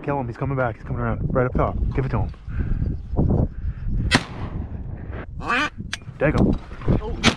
kill him. He's coming back. He's coming around. Right up top. Give it to him. There you go.